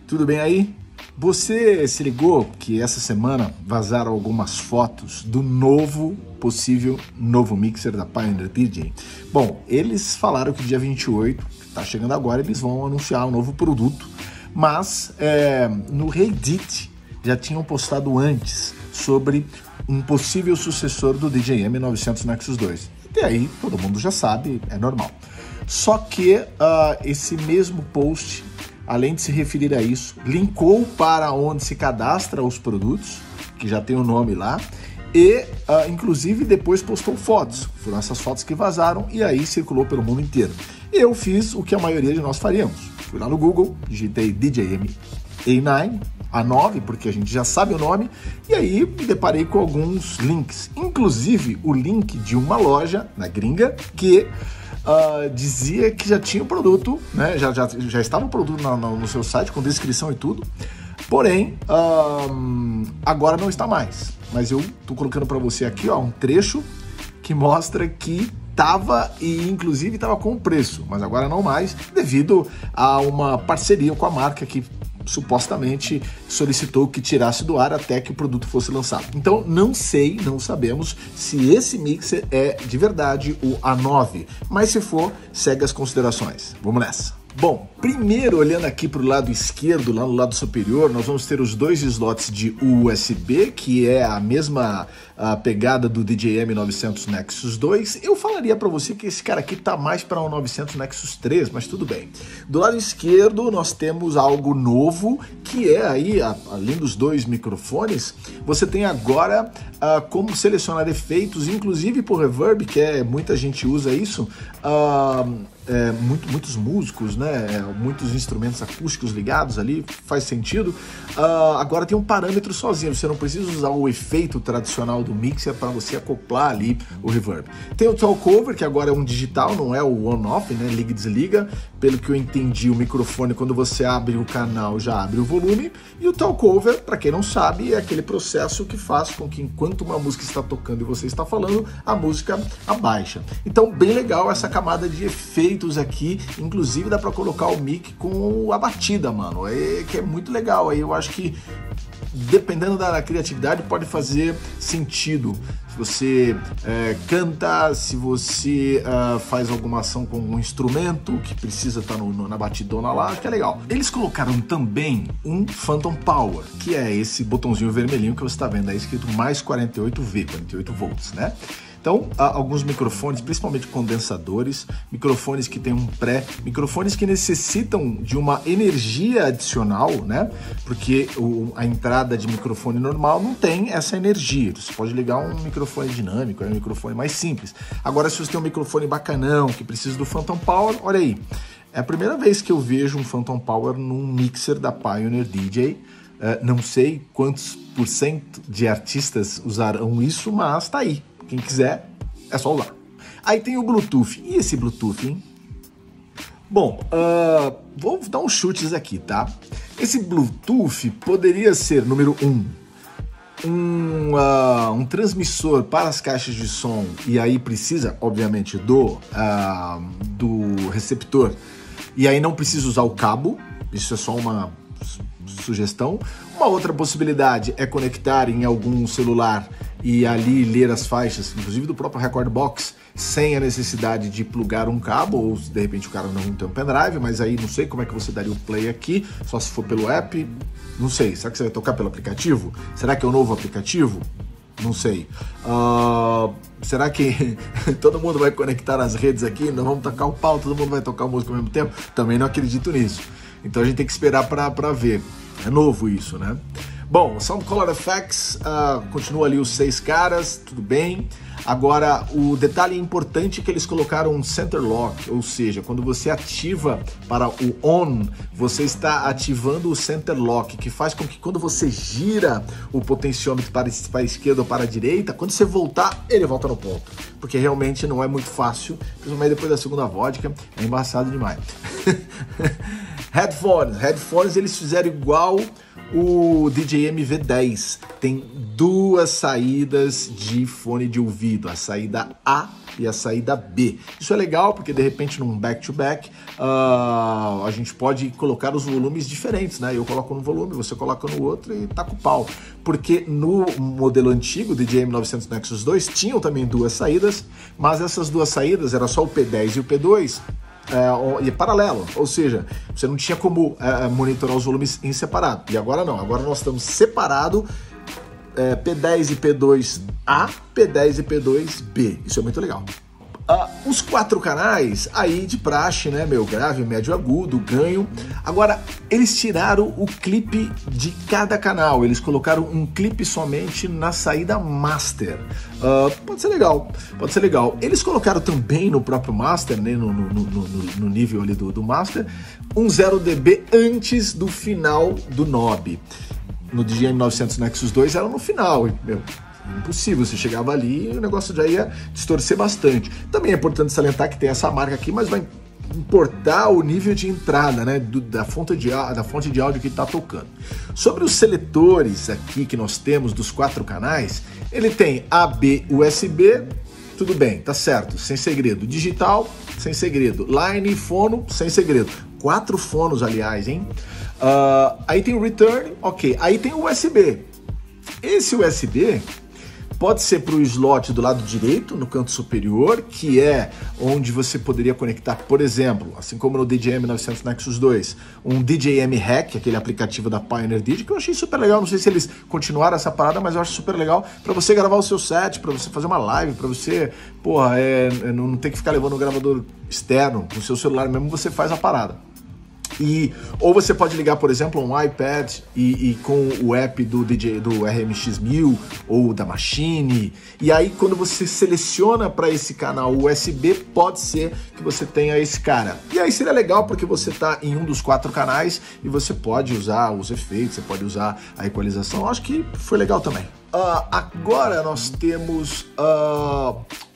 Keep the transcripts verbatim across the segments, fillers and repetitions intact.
Tudo bem aí? Você se ligou que essa semana vazaram algumas fotos do novo, possível novo mixer da Pioneer D J? Bom, eles falaram que dia vinte e oito, que está chegando agora, eles vão anunciar um novo produto, mas é, no Reddit já tinham postado antes sobre um possível sucessor do D J M novecentos Nexus dois. E aí todo mundo já sabe, é normal. Só que uh, esse mesmo post, além de se referir a isso, linkou para onde se cadastra os produtos, que já tem o nome lá, e uh, inclusive depois postou fotos. Foram essas fotos que vazaram e aí circulou pelo mundo inteiro. Eu fiz o que a maioria de nós faríamos. Fui lá no Google, digitei D J M A nove, A nove, porque a gente já sabe o nome, e aí me deparei com alguns links, inclusive o link de uma loja na gringa que Uh, dizia que já tinha o produto, né? já, já, já estava o produto no, no, no seu site com descrição e tudo, porém uh, agora não está mais. Mas eu tô colocando para você aqui ó, um trecho que mostra que estava e inclusive estava com preço, mas agora não mais, devido a uma parceria com a marca que supostamente solicitou que tirasse do ar até que o produto fosse lançado. Então não sei, não sabemos se esse mixer é de verdade o A nove, mas se for, segue as considerações. Vamos nessa. Bom, primeiro olhando aqui para o lado esquerdo, lá no lado superior, nós vamos ter os dois slots de U S B, que é a mesma a pegada do D J M novecentos Nexus dois. Eu falaria para você que esse cara aqui tá mais para um novecentos Nexus três, mas tudo bem. Do lado esquerdo nós temos algo novo, que é aí, a, além dos dois microfones, você tem agora uh, como selecionar efeitos, inclusive por reverb, que é, muita gente usa isso, uh, É, muito, muitos músicos, né? Muitos instrumentos acústicos ligados ali, faz sentido. Uh, agora tem um parâmetro sozinho, você não precisa usar o efeito tradicional do mixer para você acoplar ali o reverb. Tem o talkover, que agora é um digital, não é o on-off, né? Liga e desliga. Pelo que eu entendi, o microfone, quando você abre o canal, já abre o volume. E o talkover, para quem não sabe, é aquele processo que faz com que enquanto uma música está tocando e você está falando, a música abaixa. Então, bem legal essa camada de efeito aqui, inclusive dá para colocar o mic com a batida, mano, é, que é muito legal. Aí eu acho que dependendo da criatividade pode fazer sentido. Se você é, canta, se você uh, faz alguma ação com um instrumento que precisa estar tá no, no, na batidona lá, que é legal. Eles colocaram também um Phantom Power, que é esse botãozinho vermelhinho que você está vendo aí escrito mais quarenta e oito V, quarenta e oito volts, né? Então, há alguns microfones, principalmente condensadores, microfones que tem um pré, microfones que necessitam de uma energia adicional, né? Porque o, a entrada de microfone normal não tem essa energia. Você pode ligar um microfone dinâmico, é um microfone mais simples. Agora, se você tem um microfone bacanão, que precisa do Phantom Power, olha aí. É a primeira vez que eu vejo um Phantom Power num mixer da Pioneer D J. Uh, não sei quantos por cento de artistas usarão isso, mas tá aí. Quem quiser, é só usar. Aí tem o Bluetooth. E esse Bluetooth, hein? Bom, uh, vou dar uns chutes aqui, tá? Esse Bluetooth poderia ser, número um, um, uh, um transmissor para as caixas de som, e aí precisa, obviamente, do, uh, do receptor, e aí não precisa usar o cabo, isso é só uma sugestão. Uma outra possibilidade é conectar em algum celular e ali ler as faixas, inclusive do próprio Record Box, sem a necessidade de plugar um cabo, ou de repente o cara não tem um pendrive, mas aí não sei como é que você daria o play aqui, só se for pelo app, não sei. Será que você vai tocar pelo aplicativo? Será que é o novo aplicativo? Não sei. Uh, será que todo mundo vai conectar as redes aqui? Não vamos tocar o pau, todo mundo vai tocar música ao mesmo tempo? Também não acredito nisso. Então a gente tem que esperar para ver. É novo isso, né? Bom, Sound Color Effects, uh, continua ali os seis caras, tudo bem. Agora, o detalhe importante é que eles colocaram um Center Lock, ou seja, quando você ativa para o On, você está ativando o Center Lock, que faz com que quando você gira o potenciômetro para, para a esquerda ou para a direita, quando você voltar, ele volta no ponto. Porque realmente não é muito fácil, principalmente depois da segunda vodka, é embaçado demais. Headphones, headphones eles fizeram igual o D J M V dez, tem duas saídas de fone de ouvido, a saída A e a saída B. Isso é legal porque de repente num back-to-back uh, a gente pode colocar os volumes diferentes, né? Eu coloco num volume, você coloca no outro e tá com o pau. Porque no modelo antigo, D J M novecentos Nexus dois, tinham também duas saídas, mas essas duas saídas era só o P dez e o P dois, É, e paralelo, ou seja, você não tinha como é, monitorar os volumes em separado. E agora não, agora nós estamos separado, é, P dez e P dois A, P dez e P dois B. Isso é muito legal. Uh, os quatro canais, aí de praxe, né, meu, grave, médio, agudo, ganho. Agora, eles tiraram o clipe de cada canal, eles colocaram um clipe somente na saída master. Uh, pode ser legal, pode ser legal. Eles colocaram também no próprio master, né, no, no, no, no nível ali do, do master, um zero decibéis antes do final do knob. No D J M novecentos Nexus dois era no final, meu. Impossível, você chegava ali e o negócio já ia distorcer bastante. Também é importante salientar que tem essa marca aqui, mas vai importar o nível de entrada, né, do, da, fonte de, da fonte de áudio que está tocando. Sobre os seletores aqui que nós temos dos quatro canais, ele tem A B U S B, tudo bem, tá certo, sem segredo. Digital, sem segredo. Line, fono, sem segredo. Quatro fonos, aliás, hein? Uh, aí tem o return, ok. Aí tem o U S B. Esse U S B pode ser para o slot do lado direito, no canto superior, que é onde você poderia conectar, por exemplo, assim como no D J M novecentos Nexus dois, um D J M Hack, aquele aplicativo da Pioneer D J, que eu achei super legal. Não sei se eles continuaram essa parada, mas eu acho super legal para você gravar o seu set, para você fazer uma live, para você, porra, é, não ter que ficar levando um gravador externo, no seu celular mesmo, você faz a parada. E, ou você pode ligar, por exemplo, um iPad e, e com o app do, D J, do R M X mil ou da Machine. E aí, quando você seleciona para esse canal U S B, pode ser que você tenha esse cara. E aí seria legal porque você está em um dos quatro canais e você pode usar os efeitos, você pode usar a equalização. Eu acho que foi legal também. Uh, agora nós temos... Uh,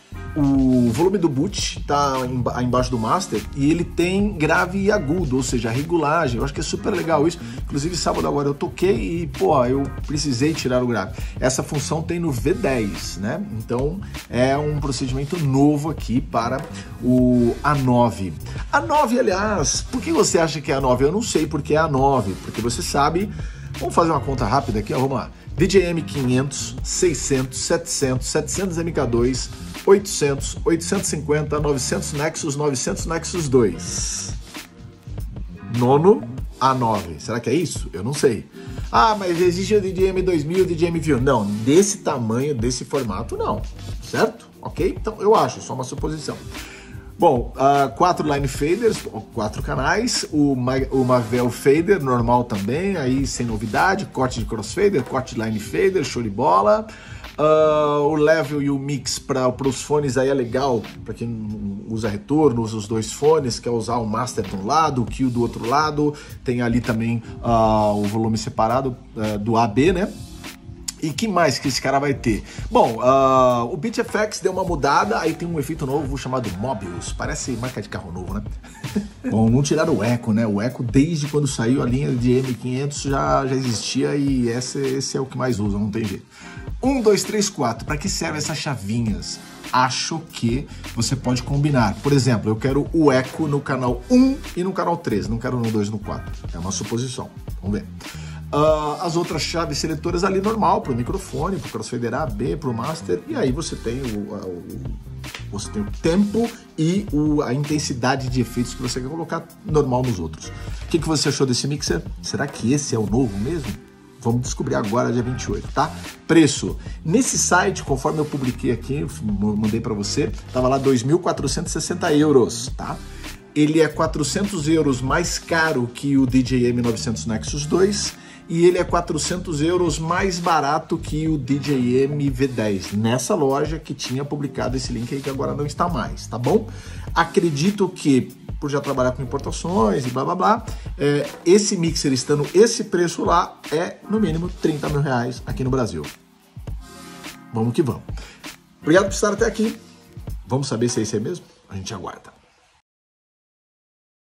O volume do boot tá embaixo do master e ele tem grave e agudo, ou seja, a regulagem. Eu acho que é super legal isso. Inclusive, sábado agora eu toquei e, pô, eu precisei tirar o grave. Essa função tem no V dez, né? Então, é um procedimento novo aqui para o A nove. A nove, aliás, por que você acha que é a nove? Eu não sei porque é a nove, porque você sabe... Vamos fazer uma conta rápida aqui, ó, vamos lá. D J M quinhentos, seiscentos, setecentos, setecentos M K dois, oitocentos, oitocentos e cinquenta, novecentos Nexus, novecentos Nexus dois. Nono, A nove. Será que é isso? Eu não sei. Ah, mas existe o D J M dois mil, o D J M mil. Não, desse tamanho, desse formato, não. Certo? Ok? Então, eu acho, só uma suposição. Bom, uh, quatro line faders, quatro canais, o, o Mavel fader normal também, aí sem novidade, corte de crossfader, corte de line fader, show de bola. Uh, o level e o mix para os fones aí é legal, para quem usa retorno, usa os dois fones, quer usar o master de um lado, o Q do outro lado, tem ali também uh, o volume separado uh, do A B, né? E que mais que esse cara vai ter? Bom, uh, o Beat F X deu uma mudada, aí tem um efeito novo chamado Mobius, parece marca de carro novo, né? Bom, não tiraram o Echo, né? O Echo, desde quando saiu a linha de M quinhentos, já, já existia e esse, esse é o que mais usa, não tem jeito. Um, dois, três, quatro. Para que servem essas chavinhas? Acho que você pode combinar. Por exemplo, eu quero o Echo no canal um e no canal três, não quero no dois e no quatro. É uma suposição. Vamos ver. Uh, as outras chaves seletoras ali normal, para o microfone, para o crossfader A, B, para o master, e aí você tem o, o, você tem o tempo e o, a intensidade de efeitos que você quer colocar normal nos outros. O que, que você achou desse mixer? Será que esse é o novo mesmo? Vamos descobrir agora, dia vinte e oito, tá? Preço. Nesse site, conforme eu publiquei aqui, mandei para você, tava lá dois mil quatrocentos e sessenta euros, tá? Ele é quatrocentos euros mais caro que o D J M novecentos Nexus dois, e ele é quatrocentos euros mais barato que o D J M V dez, nessa loja que tinha publicado esse link aí, que agora não está mais, tá bom? Acredito que, por já trabalhar com importações e blá blá blá, é, esse mixer estando esse preço lá, é no mínimo trinta mil reais aqui no Brasil. Vamos que vamos. Obrigado por estar até aqui. Vamos saber se é esse aí mesmo? A gente aguarda.